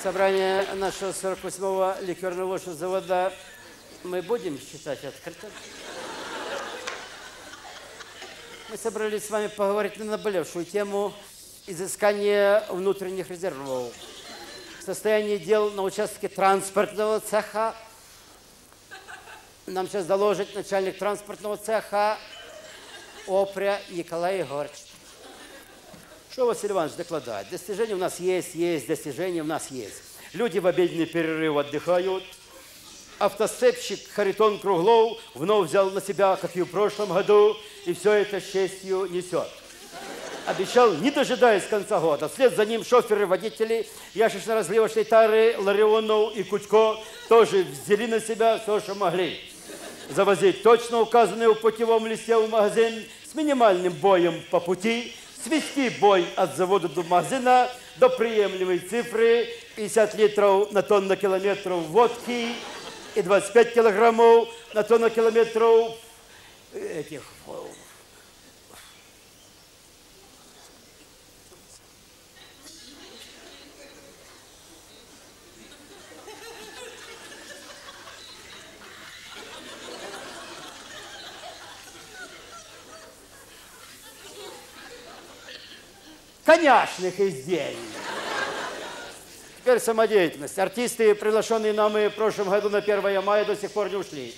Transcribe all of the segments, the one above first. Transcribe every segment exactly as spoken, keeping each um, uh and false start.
Собрание нашего сорок восьмого ликерного завода мы будем считать открытым. Мы собрались с вами поговорить на наболевшую тему изыскания внутренних резервов. Состояние дел на участке транспортного цеха. Нам сейчас доложит начальник транспортного цеха Опря Николай Егорович. Что Василий Иванович докладывает? Достижения у нас есть, есть, достижения у нас есть. Люди в обеденный перерыв отдыхают. Автосцепщик Харитон Круглов вновь взял на себя, как и в прошлом году, и все это с честью несет. Обещал, не дожидаясь конца года. Вслед за ним шоферы, водители, яшечно-разливочной тары, Ларионов и Кучко тоже взяли на себя все, что могли. Завозить точно указанные в путевом листе в магазин с минимальным боем по пути, свести бой от завода до магазина до приемлемой цифры пятьдесят литров на тонну километров водки и двадцать пять килограммов на тонну километров этих... коньячных изделий. Теперь самодеятельность. Артисты, приглашенные нами в прошлом году на первое мая, до сих пор не ушли.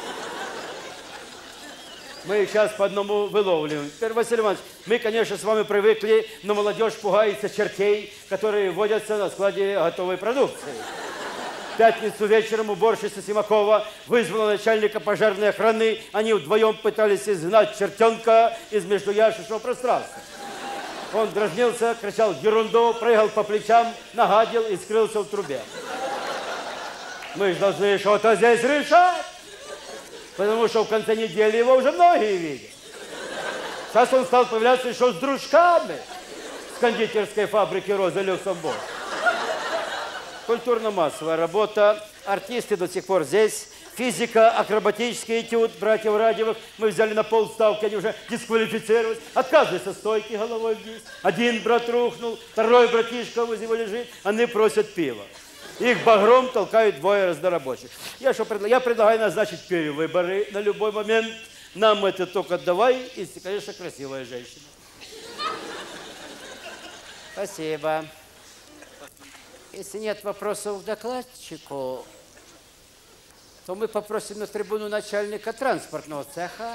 Мы их сейчас по одному выловливаем. Теперь, Василий Иванович, мы, конечно, с вами привыкли, но молодежь пугается чертей, которые водятся на складе готовой продукции. В пятницу вечером уборщица Симакова вызвала начальника пожарной охраны. Они вдвоем пытались изгнать чертенка из междуяшечного пространства. Он дразнился, кричал ерунду, прыгал по плечам, нагадил и скрылся в трубе. Мы же должны что-то здесь решать, потому что в конце недели его уже многие видят. Сейчас он стал появляться еще с дружками с кондитерской фабрики «Роза Люксембург». Культурно-массовая работа, артисты до сих пор здесь. Физика, акробатический этюд братьев Радевых мы взяли на полставки, они уже дисквалифицировались. Отказываются стойки головой вниз. Один брат рухнул, второй братишка возле него лежит, они просят пива. Их багром толкают двое разнорабочих. Я, что предла... Я предлагаю назначить перевыборы на любой момент. Нам это только давай, если, конечно, красивая женщина. Спасибо. Если нет вопросов к докладчику, то мы попросим на трибуну начальника транспортного цеха.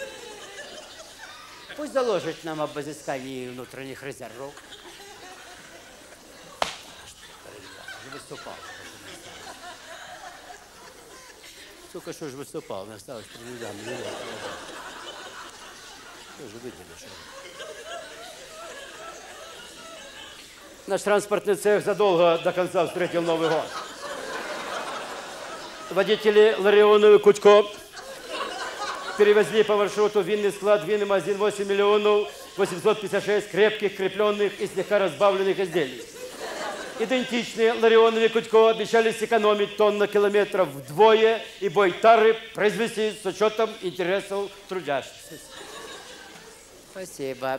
Пусть доложит нам об изыскании внутренних резервов. Не выступал. Сука, что же выступал? Не осталось три ряда. Что же выделишь? Наш транспортный цех задолго до конца встретил Новый год. Водители Ларионов и Кучко перевезли по маршруту винный склад, винный магазин восемь миллионов восемьсот пятьдесят шесть крепких, крепленных и слегка разбавленных изделий. Идентичные Ларионов и Кучко обещали сэкономить тонну километров вдвое и бой тары произвести с учетом интересов трудящихся. Спасибо.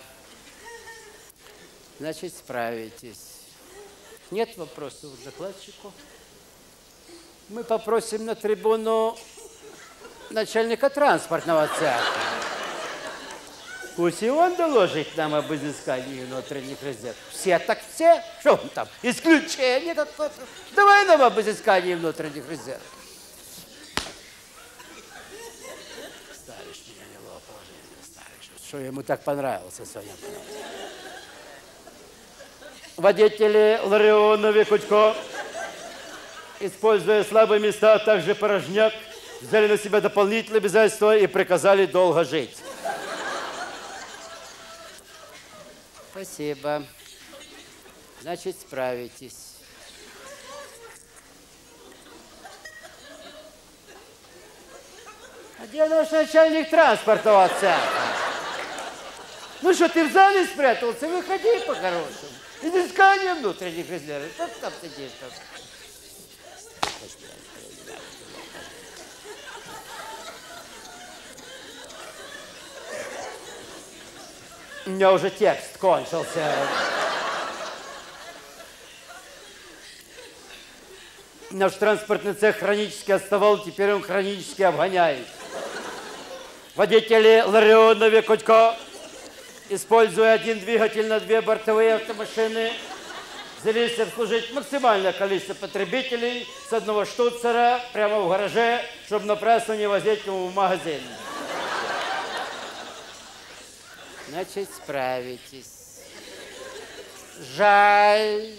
Значит, справитесь. Нет вопросов к докладчику? Мы попросим на трибуну начальника транспортного цеха. Пусть и он доложит нам об изыскании внутренних резервов. Все так все? Что он там? Исключение какое-то? Давай нам об изыскании внутренних резервов. Ставишь меня в неловкое положение, ставишь. Что ему так понравился, Соня? Водители Ларионов и Кучко, используя слабые места, а также порожняк, взяли на себя дополнительные обязательства и приказали долго жить. Спасибо. Значит, справитесь. А где наш начальник транспортного цеха? Ну что, ты в зале спрятался? Выходи по-хорошему. Изыскание внутренних резервов. Как там сидишь? У меня уже текст кончился. Наш транспортный цех хронически отставал, теперь он хронически обгоняет. Водители Ларионова Кутько, используя один двигатель на две бортовые автомашины, взялись обслужить максимальное количество потребителей с одного штуцера прямо в гараже, чтобы напрасно не возить ему в магазин. Значит, справитесь. Жаль.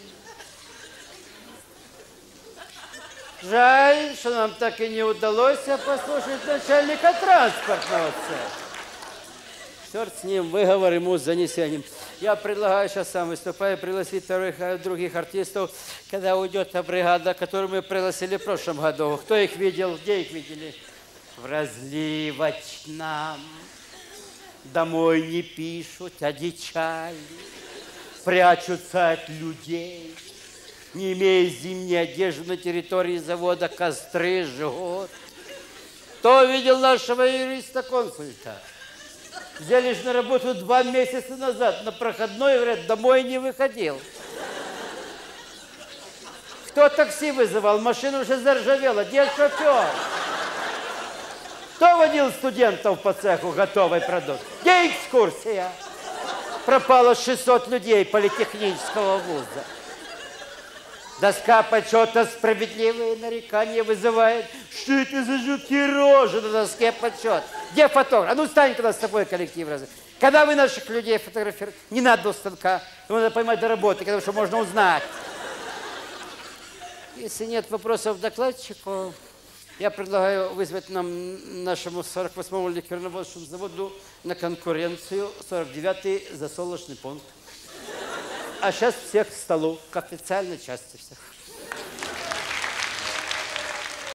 Жаль, что нам так и не удалось послушать начальника транспортного цеха. Черт с ним, выговор ему с занесением. Я предлагаю, сейчас сам выступаю, пригласить вторых, других артистов, когда уйдет та бригада, которую мы пригласили в прошлом году. Кто их видел? Где их видели? В разливочном. Домой не пишут, одичали. Прячутся от людей. Не имея зимней одежды на территории завода, костры жгут. Кто видел нашего юриста-консульта? Взяли же на работу два месяца назад, на проходной, говорят, домой не выходил. Кто такси вызывал? Машина уже заржавела. Где шофер? Кто водил студентов по цеху готовой продукции? Где экскурсия? Пропало шестьсот людей политехнического вуза. Доска почета «Справедливые нарекания» вызывает. Что это за жуткие рожи на доске почета? Где фотограф? А ну стань, когда с тобой коллектив раз. Когда вы наших людей фотографируете? Не надо до станка. Надо поймать до работы, потому что можно узнать. Если нет вопросов к докладчику, я предлагаю вызвать нам нашему сорок восьмому ликерно-водочному заводу на конкуренцию сорок девятый засолочный пункт. А сейчас всех к столу, к официальной части всех.